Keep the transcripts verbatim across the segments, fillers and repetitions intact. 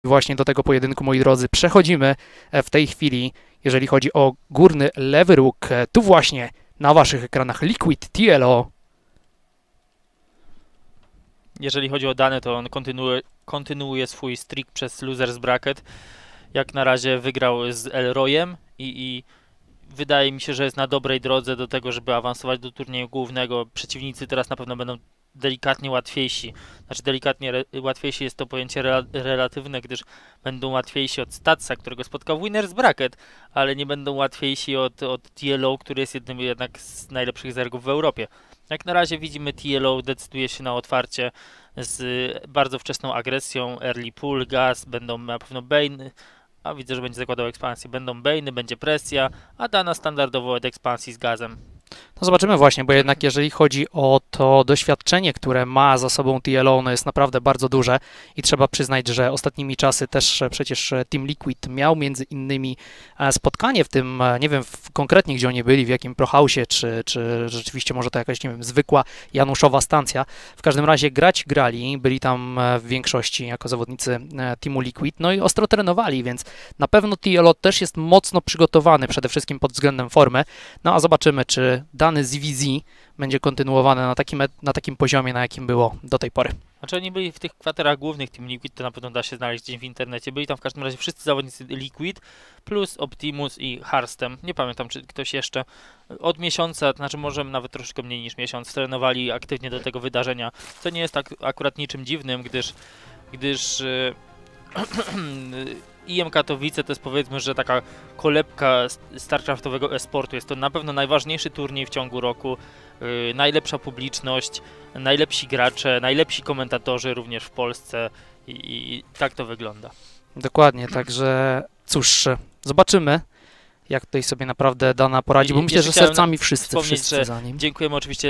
Właśnie do tego pojedynku, moi drodzy, przechodzimy w tej chwili, jeżeli chodzi o górny lewy róg. Tu właśnie na waszych ekranach Liquid T L O. Jeżeli chodzi o dane, to on kontynuuje, kontynuuje swój streak przez Losers Bracket. Jak na razie wygrał z Elroyem i, i wydaje mi się, że jest na dobrej drodze do tego, żeby awansować do turnieju głównego. Przeciwnicy teraz na pewno będą delikatnie łatwiejsi. Znaczy delikatnie re, łatwiejsi jest to pojęcie re, relatywne, gdyż będą łatwiejsi od Statsa, którego spotkał Winners Bracket, ale nie będą łatwiejsi od, od T L O, który jest jednym jednak z najlepszych zergów w Europie. Jak na razie widzimy, T L O decyduje się na otwarcie z bardzo wczesną agresją, early pull, gas, będą na pewno Bane, a widzę, że będzie zakładał ekspansję. Będą Bane'y, będzie presja, a Dana standardowo od ekspansji z gazem. No zobaczymy właśnie, bo jednak jeżeli chodzi o to doświadczenie, które ma za sobą T L O, ono jest naprawdę bardzo duże i trzeba przyznać, że ostatnimi czasy też przecież Team Liquid miał między innymi spotkanie w tym, nie wiem w konkretnie gdzie oni byli, w jakim prohausie, czy, czy rzeczywiście może to jakaś, nie wiem, zwykła Januszowa stacja. W każdym razie grać grali, byli tam w większości jako zawodnicy Teamu Liquid, no i ostro trenowali, więc na pewno T L O też jest mocno przygotowany, przede wszystkim pod względem formy, no a zobaczymy, czy dany Z V Z będzie kontynuowany na takim, na takim poziomie, na jakim było do tej pory. Znaczy oni byli w tych kwaterach głównych Team Liquid, to na pewno da się znaleźć gdzieś w internecie. Byli tam w każdym razie wszyscy zawodnicy Liquid, plus Optimus i Harstem. Nie pamiętam, czy ktoś jeszcze od miesiąca, to znaczy może nawet troszkę mniej niż miesiąc, trenowali aktywnie do tego wydarzenia. Co nie jest tak akurat niczym dziwnym, gdyż, gdyż yy, I M Katowice to jest, powiedzmy, że taka kolebka starcraftowego e-sportu. Jest to na pewno najważniejszy turniej w ciągu roku, yy, najlepsza publiczność, najlepsi gracze, najlepsi komentatorzy również w Polsce i, i tak to wygląda. Dokładnie, także cóż, zobaczymy, jak tutaj sobie naprawdę Dana poradzi, bo I, myślę, że sercami wszyscy, wszyscy za nim. Dziękujemy oczywiście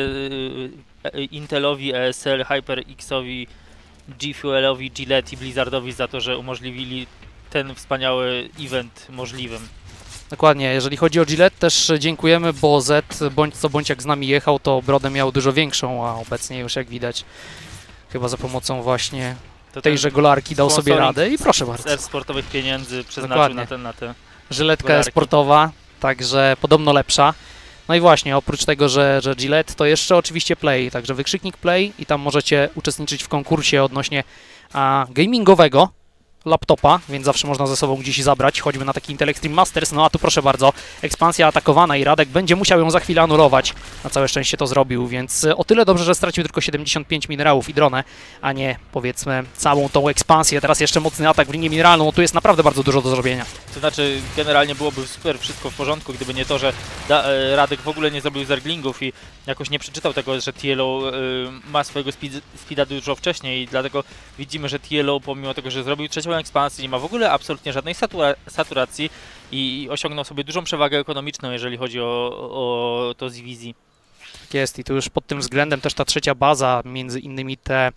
yy, Intelowi, E S L, HyperXowi, G-Fuelowi, Gillette i Blizzardowi za to, że umożliwili ten wspaniały event możliwym. Dokładnie, jeżeli chodzi o Gillette też dziękujemy, bo Z bądź co bądź jak z nami jechał, to brodę miał dużo większą, a obecnie już jak widać chyba za pomocą właśnie to tejże golarki dał sobie radę i proszę bardzo. Z sportowych pieniędzy przeznaczył na, ten, na te Żyletka sportowa, także podobno lepsza. No i właśnie, oprócz tego, że, że Gillette, to jeszcze oczywiście Play, także wykrzyknik Play i tam możecie uczestniczyć w konkursie odnośnie a, gamingowego laptopa, więc zawsze można ze sobą gdzieś zabrać, choćby na taki Intel Extreme Masters. No a tu proszę bardzo, ekspansja atakowana i Radek będzie musiał ją za chwilę anulować. Na całe szczęście to zrobił, więc o tyle dobrze, że stracił tylko siedemdziesiąt pięć minerałów i dronę, a nie, powiedzmy, całą tą ekspansję. Teraz jeszcze mocny atak w linię mineralną, no tu jest naprawdę bardzo dużo do zrobienia. To znaczy, generalnie byłoby super wszystko w porządku, gdyby nie to, że da, e, Radek w ogóle nie zrobił zerglingów i jakoś nie przeczytał tego, że T L O e, ma swojego speed, speeda dużo wcześniej i dlatego widzimy, że T L O pomimo tego, że zrobił trzecią ekspansję, nie ma w ogóle absolutnie żadnej satura saturacji i osiągnął sobie dużą przewagę ekonomiczną, jeżeli chodzi o, o to Z V Z. Tak jest i tu już pod tym względem też ta trzecia baza, między innymi te,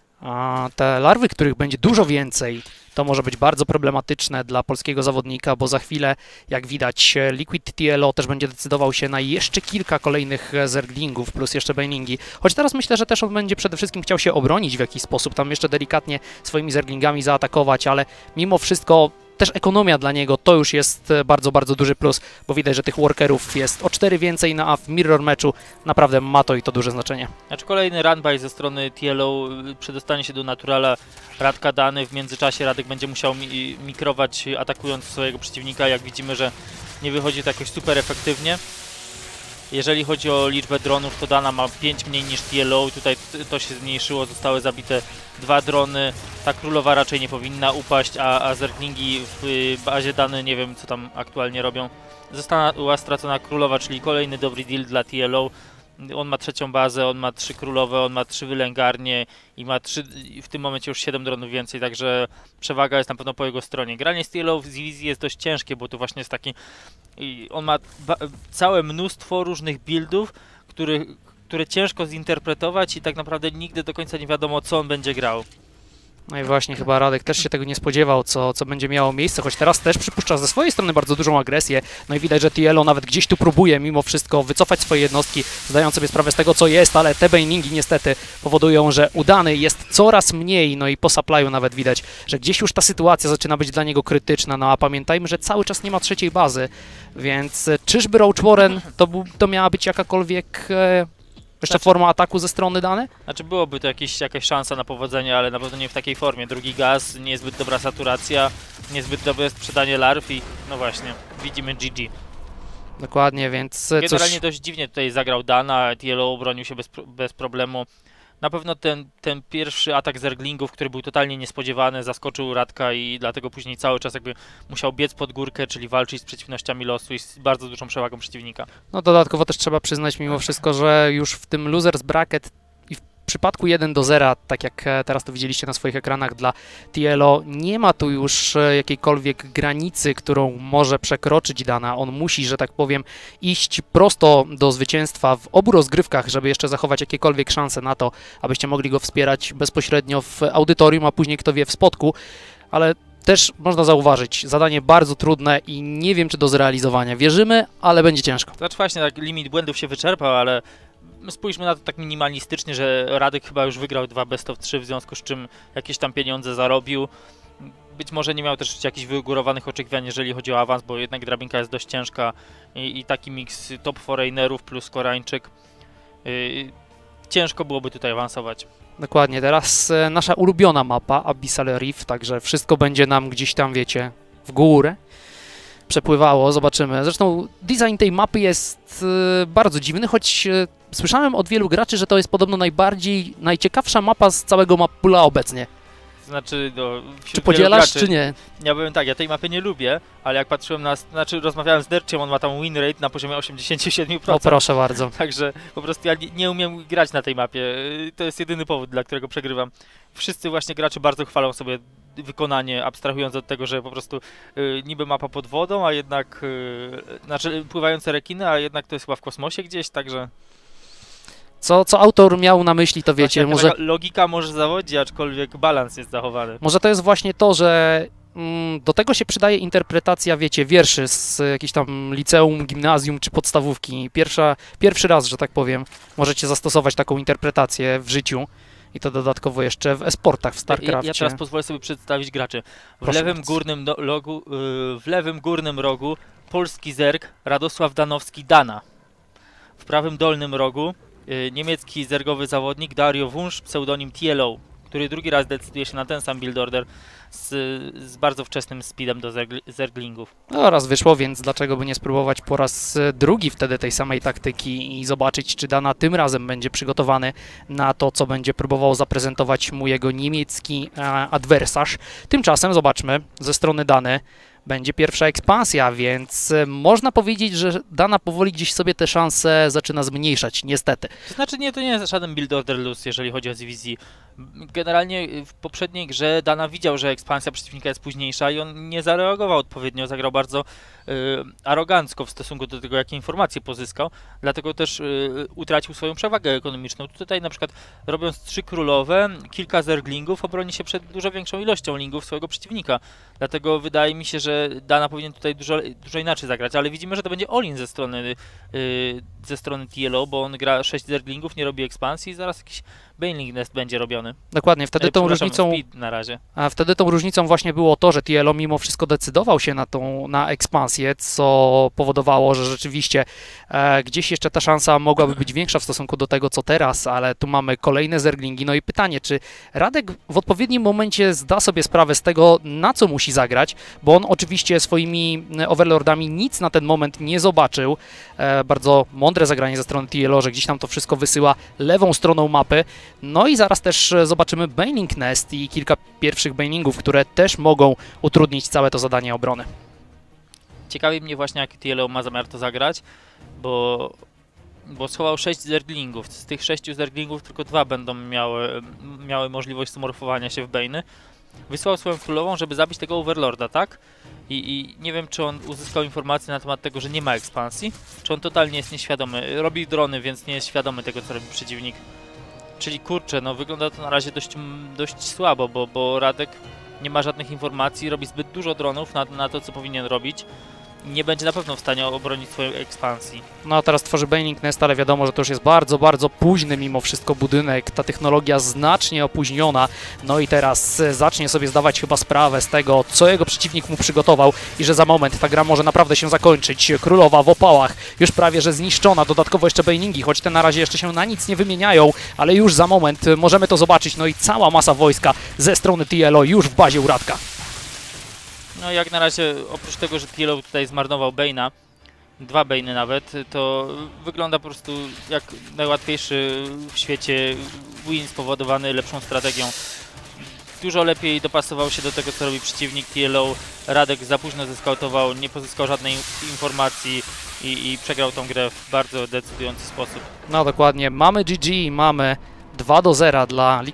a, te larwy, których będzie dużo więcej, to może być bardzo problematyczne dla polskiego zawodnika, bo za chwilę, jak widać, Liquid T L O też będzie decydował się na jeszcze kilka kolejnych zerglingów, plus jeszcze baningi. Choć teraz myślę, że też on będzie przede wszystkim chciał się obronić w jakiś sposób, tam jeszcze delikatnie swoimi zerglingami zaatakować, ale mimo wszystko też ekonomia dla niego to już jest bardzo, bardzo duży plus, bo widać, że tych workerów jest o cztery więcej, no a w mirror meczu naprawdę ma to i to duże znaczenie. Znaczy kolejny runby ze strony T L O, przedostanie się do naturala Radka Dany, w międzyczasie Radek będzie musiał mi mikrować atakując swojego przeciwnika, jak widzimy, że nie wychodzi to jakoś super efektywnie. Jeżeli chodzi o liczbę dronów, to Dana ma pięć mniej niż T L O, tutaj to się zmniejszyło, zostały zabite dwa drony, ta królowa raczej nie powinna upaść, a, a zerglingi w bazie Dany, nie wiem co tam aktualnie robią. Została stracona królowa, czyli kolejny dobry deal dla T L O. On ma trzecią bazę, on ma trzy królowe, on ma trzy wylęgarnie i ma trzy, w tym momencie już siedem dronów więcej, także przewaga jest na pewno po jego stronie. Granie z T L O w Z V Z jest dość ciężkie, bo tu właśnie jest taki... On ma całe mnóstwo różnych buildów, który, które ciężko zinterpretować i tak naprawdę nigdy do końca nie wiadomo, co on będzie grał. No i właśnie chyba Radek też się tego nie spodziewał, co, co będzie miało miejsce, choć teraz też przypuszcza ze swojej strony bardzo dużą agresję. No i widać, że T L O nawet gdzieś tu próbuje mimo wszystko wycofać swoje jednostki, zdając sobie sprawę z tego, co jest, ale te baningi niestety powodują, że udany jest coraz mniej. No i po supply'u nawet widać, że gdzieś już ta sytuacja zaczyna być dla niego krytyczna. No a pamiętajmy, że cały czas nie ma trzeciej bazy, więc czyżby Roach Warren to, był, to miała być jakakolwiek... E, Jeszcze znaczy, forma ataku ze strony Dany? Znaczy byłoby to jakieś, jakaś szansa na powodzenie, ale na pewno nie w takiej formie. Drugi gaz, niezbyt dobra saturacja, niezbyt dobre sprzedanie larw i no właśnie, widzimy G G. Dokładnie, więc Generalnie cóż... dość dziwnie tutaj zagrał Dana, T L O obronił się bez, bez problemu. Na pewno ten, ten pierwszy atak zerglingów, który był totalnie niespodziewany, zaskoczył Radka i dlatego później cały czas jakby musiał biec pod górkę, czyli walczyć z przeciwnościami losu i z bardzo dużą przewagą przeciwnika. No dodatkowo też trzeba przyznać mimo wszystko, że już w tym losers bracket i w przypadku jeden do zera, tak jak teraz to widzieliście na swoich ekranach dla T L O, nie ma tu już jakiejkolwiek granicy, którą może przekroczyć Dana. On musi, że tak powiem, iść prosto do zwycięstwa w obu rozgrywkach, żeby jeszcze zachować jakiekolwiek szanse na to, abyście mogli go wspierać bezpośrednio w audytorium, a później kto wie w spotku, ale też można zauważyć, zadanie bardzo trudne i nie wiem, czy do zrealizowania. Wierzymy, ale będzie ciężko. Znaczy właśnie, tak limit błędów się wyczerpał, ale spójrzmy na to tak minimalistycznie, że Radek chyba już wygrał dwa best of trzy, w związku z czym jakieś tam pieniądze zarobił. Być może nie miał też jakichś wygórowanych oczekiwań, jeżeli chodzi o awans, bo jednak drabinka jest dość ciężka i, i taki miks top foreignerów plus Koreańczyk. Yy, ciężko byłoby tutaj awansować. Dokładnie, teraz e, nasza ulubiona mapa, Abyssal Reef, także wszystko będzie nam gdzieś tam, wiecie, w górę przepływało, zobaczymy. Zresztą design tej mapy jest e, bardzo dziwny, choć e, słyszałem od wielu graczy, że to jest podobno najbardziej, najciekawsza mapa z całego map poola obecnie. Znaczy, no, czy podzielasz, graczy, czy nie? Ja powiem tak, ja tej mapy nie lubię, ale jak patrzyłem na, znaczy rozmawiałem z Derciem, on ma tam win rate na poziomie osiemdziesiąt siedem procent. O proszę bardzo. Także po prostu ja nie, nie umiem grać na tej mapie, to jest jedyny powód, dla którego przegrywam. Wszyscy właśnie gracze bardzo chwalą sobie wykonanie, abstrahując od tego, że po prostu y, niby mapa pod wodą, a jednak, y, znaczy pływające rekiny, a jednak to jest chyba w kosmosie gdzieś, także... Co, co autor miał na myśli, to wiecie, właśnie, może... Logika może zawodzi, aczkolwiek balans jest zachowany. Może to jest właśnie to, że mm, do tego się przydaje interpretacja, wiecie, wierszy z jakiejś tam liceum, gimnazjum czy podstawówki. Pierwsza, pierwszy raz, że tak powiem, możecie zastosować taką interpretację w życiu. I to dodatkowo jeszcze w e-sportach, w StarCraftie. Ja, ja teraz pozwolę sobie przedstawić graczy. W Proszę lewym bardzo. górnym do, logu, yy, w lewym górnym rogu polski zerg Radosław Danowski Dana. W prawym dolnym rogu yy, niemiecki zergowy zawodnik Dario Wunsch, pseudonim T L O, który drugi raz decyduje się na ten sam build order z, z bardzo wczesnym speedem do zergli, zerglingów. No raz wyszło, więc dlaczego by nie spróbować po raz drugi wtedy tej samej taktyki i zobaczyć, czy Dana tym razem będzie przygotowany na to, co będzie próbował zaprezentować mu jego niemiecki e, adwersarz. Tymczasem zobaczmy, ze strony Dany będzie pierwsza ekspansja, więc e, można powiedzieć, że Dana powoli gdzieś sobie te szanse zaczyna zmniejszać, niestety. To znaczy nie, to nie jest żaden build order lose, jeżeli chodzi o Z V Z. Generalnie w poprzedniej grze Dana widział, że ekspansja przeciwnika jest późniejsza i on nie zareagował odpowiednio, zagrał bardzo y, arogancko w stosunku do tego, jakie informacje pozyskał, dlatego też y, utracił swoją przewagę ekonomiczną. Tutaj na przykład robiąc trzy królowe, kilka zerglingów obroni się przed dużo większą ilością lingów swojego przeciwnika, dlatego wydaje mi się, że Dana powinien tutaj dużo, dużo inaczej zagrać, ale widzimy, że to będzie all-in ze strony, y, ze strony T L O, bo on gra sześć zerglingów, nie robi ekspansji i zaraz jakiś Baneling Nest będzie robiony. Dokładnie, wtedy tą różnicą, na razie. a wtedy tą różnicą właśnie było to, że T L O mimo wszystko decydował się na tą na ekspansję, co powodowało, że rzeczywiście e, gdzieś jeszcze ta szansa mogłaby być większa w stosunku do tego, co teraz, ale tu mamy kolejne zerglingi. No i pytanie, czy Radek w odpowiednim momencie zda sobie sprawę z tego, na co musi zagrać, bo on oczywiście swoimi overlordami nic na ten moment nie zobaczył. E, bardzo mądre zagranie ze strony T L O, że gdzieś tam to wszystko wysyła lewą stroną mapy. No i zaraz też zobaczymy Baneling Nest i kilka pierwszych baningów, które też mogą utrudnić całe to zadanie obrony. Ciekawi mnie właśnie, jak T L O ma zamiar to zagrać, bo, bo schował sześć zerglingów. Z tych sześciu zerglingów tylko dwa będą miały, miały możliwość sumorfowania się w Bane'y. Wysłał swoją królową, żeby zabić tego Overlorda, tak? I, I nie wiem, czy on uzyskał informację na temat tego, że nie ma ekspansji, czy on totalnie jest nieświadomy. Robi drony, więc nie jest świadomy tego, co robi przeciwnik. Czyli kurczę, no wygląda to na razie dość, dość słabo, bo, bo Radek nie ma żadnych informacji, robi zbyt dużo dronów na, na to, co powinien robić. Nie będzie na pewno w stanie obronić swojej ekspansji. No a teraz tworzy Baning Nest, ale wiadomo, że to już jest bardzo, bardzo późny mimo wszystko budynek. Ta technologia znacznie opóźniona. No i teraz zacznie sobie zdawać chyba sprawę z tego, co jego przeciwnik mu przygotował i że za moment ta gra może naprawdę się zakończyć. Królowa w opałach, już prawie że zniszczona. Dodatkowo jeszcze Baningi, choć te na razie jeszcze się na nic nie wymieniają, ale już za moment możemy to zobaczyć. No i cała masa wojska ze strony T L O już w bazie u Radka. No jak na razie, oprócz tego, że T L O tutaj zmarnował Bane'a, dwa Bane'y nawet, to wygląda po prostu jak najłatwiejszy w świecie win spowodowany lepszą strategią. Dużo lepiej dopasował się do tego, co robi przeciwnik T L O. Radek za późno zeskautował, nie pozyskał żadnej informacji i, i przegrał tą grę w bardzo decydujący sposób. No dokładnie, mamy G G, mamy dwa do zera dla